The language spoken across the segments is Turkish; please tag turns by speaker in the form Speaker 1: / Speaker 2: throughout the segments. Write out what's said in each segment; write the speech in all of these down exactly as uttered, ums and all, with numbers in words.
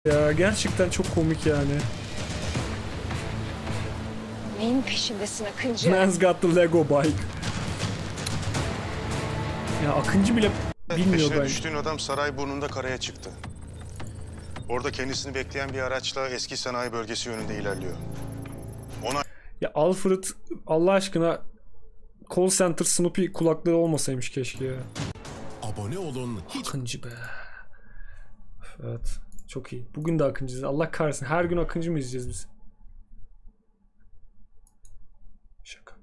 Speaker 1: Ya gerçekten çok komik yani.
Speaker 2: Neyin peşindesin Akıncı?
Speaker 1: Man's got the Lego bike. Ya Akıncı bile bilmiyor
Speaker 3: Peşine
Speaker 1: bence.
Speaker 3: düştüğün adam Sarayburnu'nda karaya çıktı. Orada kendisini bekleyen bir araçla eski sanayi bölgesi yönünde ilerliyor. Ona
Speaker 1: Ya Alfred Allah aşkına call center Snoopy kulaklığı olmasaymış keşke ya.
Speaker 4: Abone olun. Hiç
Speaker 1: Akıncı be. Evet. Çok iyi. Bugün de Akıncıyız. Allah kahretsin. Her gün Akıncı mı izleyeceğiz biz? Şaka.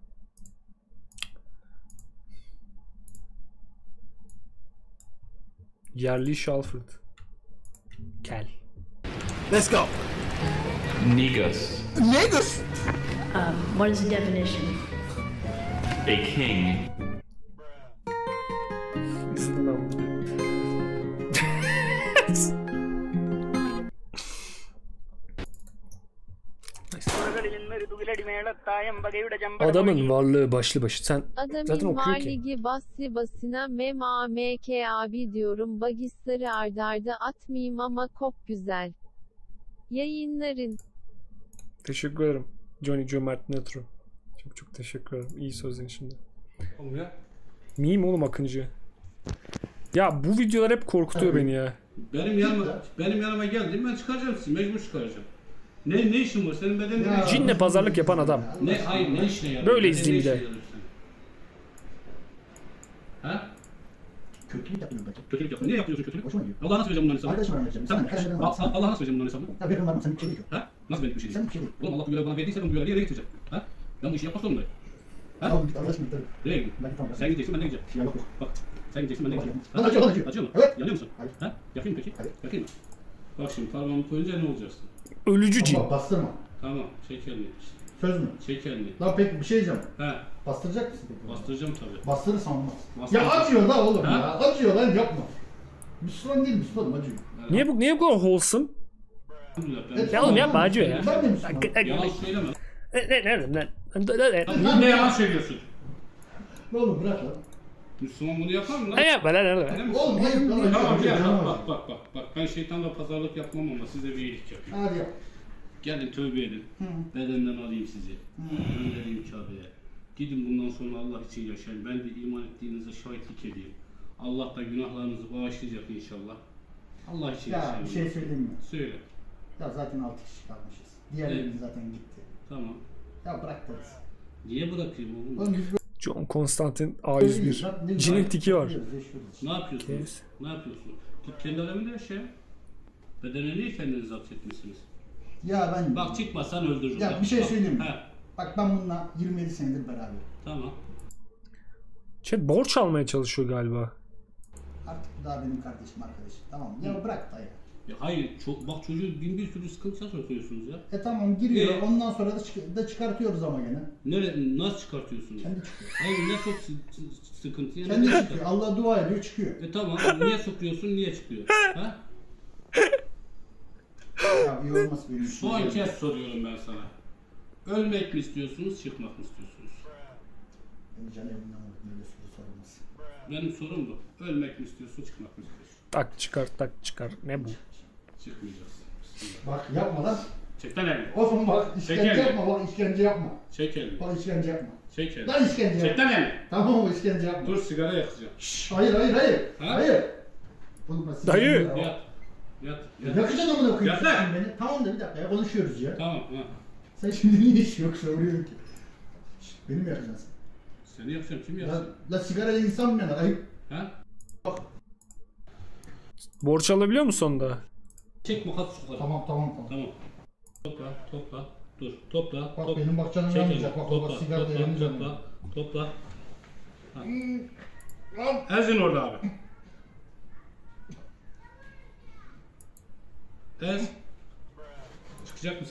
Speaker 1: Yerli iş Alfred. Kel.
Speaker 4: Let's go.
Speaker 5: Negus,
Speaker 4: Niggas.
Speaker 6: Um, what is the definition?
Speaker 5: a king.
Speaker 1: İzledim ben bunu. Adamın varlığı başlı başı. Sen zaten
Speaker 7: Adamın
Speaker 1: okuyor
Speaker 7: var
Speaker 1: ki.
Speaker 7: ligi basri basına mem a m k abi diyorum bagisleri ardarda atmayayım ama kop güzel. Yayınların.
Speaker 1: Teşekkür ederim. Johnny Cömert Netro. Çok çok teşekkür ederim. İyi sözün içinde.
Speaker 8: Oğlum ya.
Speaker 1: Miyim oğlum Akıncı? Ya bu videolar hep korkutuyor beni ya.
Speaker 8: Benim yanıma, benim yanıma geldin, ben çıkaracağım sizi, mecbur çıkaracağım. Ne ne işin var? Senin bedenin ne?
Speaker 1: Cinle pazarlık yapan adam.
Speaker 8: Ne hayır ne işine yarıyor?
Speaker 1: Böyle
Speaker 8: Ne-
Speaker 1: izleyeyim
Speaker 8: ne
Speaker 1: bir de.
Speaker 8: işine yarıyor senin? Ha?
Speaker 9: Kötülük yapıyorum ben.
Speaker 8: Kötülük yapma. Niye yapıyorsun kötülük?
Speaker 9: Hoşuma gidiyor.
Speaker 8: Allah'a nasıl vereceğim bunların hesabını?
Speaker 9: Arkadaşım vermeyeceğim.
Speaker 8: Sen,
Speaker 9: Sana kaç veremem.
Speaker 8: Bak, sen- Allah'a nasıl vereceğim bunların hesabını?
Speaker 9: Ya verin var mı? Senin bir şey yok.
Speaker 8: Ha? Nasıl benim bir şey değil?
Speaker 9: Senin bir şey değil.
Speaker 8: Oğlum Allah bu görevi bana verdiyse ben bu görevi yerine getireceğim. Ha? Ben bu işi yapmak zorundayım. Ha?
Speaker 9: Al git arkadaşım gidelim.
Speaker 8: Nereye gideyim?
Speaker 9: Ben tamam.
Speaker 8: Sen gideceksin, ben de gideceğim.
Speaker 9: Ya yok yok.
Speaker 8: Bak, sen gideceksin, ben de gideceğim.
Speaker 9: Lan acıyor, lan acıyor.
Speaker 8: Acıyor mu?
Speaker 9: Evet.
Speaker 8: Yanıyor musun?
Speaker 9: Hayır.
Speaker 8: Ha? Yakayım peki?
Speaker 9: Hayır.
Speaker 8: Yakayım mı? Bak şimdi parmağımı koyunca ne olacaksın?
Speaker 1: Ölücü cin.
Speaker 9: Ama bastırma.
Speaker 8: Tamam, çek elini.
Speaker 9: Söz mü?
Speaker 8: Çek elini.
Speaker 9: Lan peki bir şey diyeceğim.
Speaker 8: Ha,
Speaker 9: Bastıracak mısın peki?
Speaker 8: bastıracağım tabii.
Speaker 9: Bastırırsan olmaz.
Speaker 8: Bastıracağım.
Speaker 9: Ya acıyor lan oğlum
Speaker 8: Ha?
Speaker 9: ya. Acıyor lan yapma. Müslüman değil Müslümanım acıyor.
Speaker 1: Niye bu niye bu kadar wholesome?
Speaker 8: Elhamdülillah, ben-
Speaker 1: Ya oğlum yapma acıyor ya.
Speaker 9: Ben de Müslümanım.
Speaker 8: Yalan söyleme.
Speaker 1: Ne
Speaker 8: Tamam, ne yalan söylüyorsun?
Speaker 9: Ne oğlum bırak lan.
Speaker 8: Müslüman bunu yapar mı lan?
Speaker 1: yapma lan lan.
Speaker 8: Öyle mi?
Speaker 9: Oğlum hayır lan.
Speaker 8: Tamam
Speaker 9: acıyor,
Speaker 8: gel
Speaker 9: canım
Speaker 8: bak
Speaker 9: acıyor.
Speaker 8: bak bak bak ben şeytanla pazarlık yapmam ama size bir iyilik yapayım.
Speaker 9: Hadi yap.
Speaker 8: Gelin tövbe edin. Bedenden alayım sizi. Göndereyim Kabe'ye. Gidin bundan sonra Allah için yaşayın. Ben de iman ettiğinize şahitlik edeyim. Allah da günahlarınızı bağışlayacak inşallah. Allah için
Speaker 9: Ya
Speaker 8: yaşayın.
Speaker 9: bir şey söyleyeyim mi?
Speaker 8: Söyle.
Speaker 9: Ya zaten altı kişi kalmışız. Diğerlerimiz zaten gitti.
Speaker 8: Tamam.
Speaker 9: Ya bırak deriz.
Speaker 8: Niye bırakayım oğlum?
Speaker 9: Oğlum biz
Speaker 1: John Konstantin A yüz bir.
Speaker 9: böyle-
Speaker 1: Cinin tiki var.
Speaker 9: Yaşıyoruz, yaşıyoruz.
Speaker 8: Ne yapıyorsunuz?
Speaker 1: Kes.
Speaker 8: Ne yapıyorsunuz? Git kendi aleminde yaşa. Bedene niye kendinizi zapt etmişsiniz?
Speaker 9: Ya ben...
Speaker 8: Bak çıkmasan öldürürüm.
Speaker 9: Ya
Speaker 8: Bak,
Speaker 9: bir şey
Speaker 8: bak.
Speaker 9: söyleyeyim mi?
Speaker 8: He,
Speaker 9: Bak ben bununla yirmi yedi senedir beraberim.
Speaker 8: tamam.
Speaker 1: Chat borç almaya çalışıyor galiba.
Speaker 9: Artık bu daha benim kardeşim, arkadaşım. Tamam mı? Ya bırak dayı.
Speaker 8: Ya hayır, çok, bak çocuğu bin bir türlü sıkıntıya sokuyorsunuz ya.
Speaker 9: E tamam giriyor,
Speaker 8: Ee?
Speaker 9: ondan sonra da, çık- da çıkartıyoruz ama gene.
Speaker 8: Nere, nasıl çıkartıyorsunuz?
Speaker 9: Kendi çıkıyor.
Speaker 8: Hayır, ne çok sı- sı- sıkıntı ya.
Speaker 9: Kendi
Speaker 8: ne
Speaker 9: çıkıyor. Allah dua ediyor, çıkıyor.
Speaker 8: E tamam, niye sokuyorsun, niye çıkıyor? Ha?
Speaker 9: Ya iyi olmaz benim için.
Speaker 8: Son kez soruyorum ben sana. Ölmek mi istiyorsunuz, çıkmak mı istiyorsunuz?
Speaker 9: Benim canım elimden alır, böyle soru sorulmaz.
Speaker 8: Benim sorum bu. Ölmek mi istiyorsun, çıkmak mı istiyorsun?
Speaker 1: Tak çıkar tak çıkar. Ne bu?
Speaker 8: Çıkmayacağız. Bismillah.
Speaker 9: Bak yapma lan.
Speaker 8: Çek lan elini.
Speaker 9: O zaman bak işkence
Speaker 8: Çek elini.
Speaker 9: yapma, bak işkence yapma.
Speaker 8: Çek elini.
Speaker 9: Bak işkence yapma.
Speaker 8: Çek elini.
Speaker 9: Lan işkence
Speaker 8: Çek
Speaker 9: yapma.
Speaker 8: lan elini.
Speaker 9: Tamam mı işkence yapma.
Speaker 8: Dur sigara yakacağım.
Speaker 9: Şşş, hayır hayır hayır.
Speaker 8: Ha?
Speaker 9: Hayır. Oğlum bak, siz-
Speaker 1: Dayı.
Speaker 9: Ya,
Speaker 8: Yat. Yat. Yat.
Speaker 9: Yakacaksın amına koyayım
Speaker 8: Yat lan.
Speaker 9: sen beni. Tamam da bir dakika ya konuşuyoruz ya.
Speaker 8: Tamam ha.
Speaker 9: Sen şimdi niye iş yok soruyorsun ki? Şşş, beni mi yakacaksın sen?
Speaker 8: Seni yapacağım, kim
Speaker 9: La,
Speaker 8: yapsın?
Speaker 9: la sigarayla insan mı yanar? Ayıp.
Speaker 8: Ha?
Speaker 1: Borç alabiliyor musun sonunda?
Speaker 8: Çek makas yukarı.
Speaker 9: Tamam tamam tamam.
Speaker 8: Tamam. Topla, topla. Dur, topla.
Speaker 9: Bak
Speaker 8: top.
Speaker 9: benim bak canım
Speaker 8: Çek
Speaker 9: yanmayacak.
Speaker 8: elini.
Speaker 9: Bak
Speaker 8: Topla,
Speaker 9: bak sigara da
Speaker 8: topla,
Speaker 9: yanmayacak.
Speaker 8: topla, topla. Ha. Ezin orada abi. Ez. Çıkacak mısın?